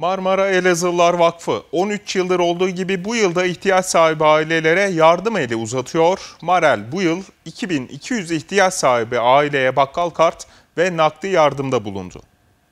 Marmara Elazığlılar Vakfı 13 yıldır olduğu gibi bu yılda ihtiyaç sahibi ailelere yardım eli uzatıyor. Marel bu yıl 2200 ihtiyaç sahibi aileye bakkal kart ve nakdi yardımda bulundu.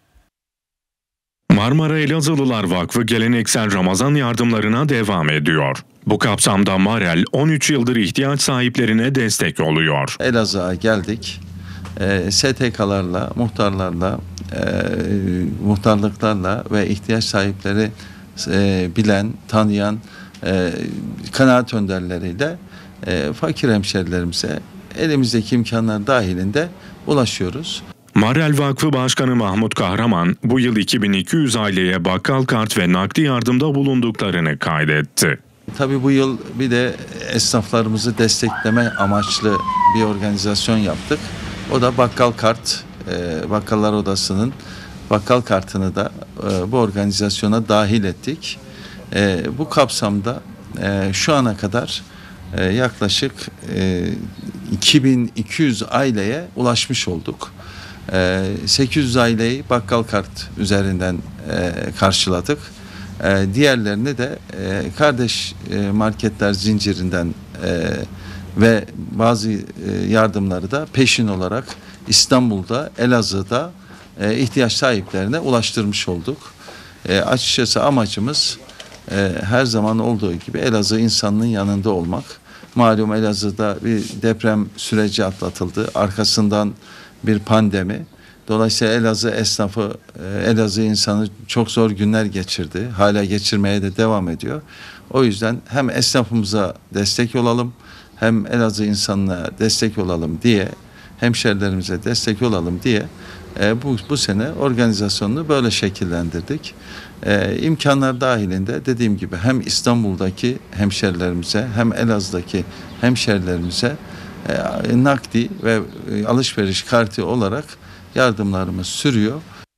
Marmara Elazığlılar Vakfı geleneksel Ramazan yardımlarına devam ediyor. Bu kapsamda Marel 13 yıldır ihtiyaç sahiplerine destek oluyor. Elazığ'a geldik. STK'larla, muhtarlarla, muhtarlıklarla ve ihtiyaç sahipleri bilen, tanıyan kanaat önderleriyle fakir hemşerilerimize elimizdeki imkanlar dahilinde ulaşıyoruz. Marel Vakfı Başkanı Mahmut Kahraman bu yıl 2200 aileye bakkal kart ve nakdi yardımda bulunduklarını kaydetti. Tabii bu yıl bir de esnaflarımızı destekleme amaçlı bir organizasyon yaptık. O da bakkal kart, Bakkallar Odası'nın bakkal kartını da bu organizasyona dahil ettik. Bu kapsamda şu ana kadar yaklaşık 2200 aileye ulaşmış olduk. 800 aileyi bakkal kart üzerinden karşıladık. Diğerlerini de kardeş marketler zincirinden ve bazı yardımları da peşin olarak İstanbul'da, Elazığ'da ihtiyaç sahiplerine ulaştırmış olduk. Açıkçası amacımız her zaman olduğu gibi Elazığ insanının yanında olmak. Malum Elazığ'da bir deprem süreci atlatıldı. Arkasından bir pandemi. Dolayısıyla Elazığ esnafı, Elazığ insanı çok zor günler geçirdi. Hala geçirmeye de devam ediyor. O yüzden hem esnafımıza destek olalım, hem Elazığ insanına destek olalım diye, hemşerilerimize destek olalım diye bu sene organizasyonunu böyle şekillendirdik. İmkanlar dahilinde dediğim gibi hem İstanbul'daki hemşerilerimize hem Elazığ'daki hemşerilerimize nakdi ve alışveriş kartı olarak yardımlarımız sürüyor.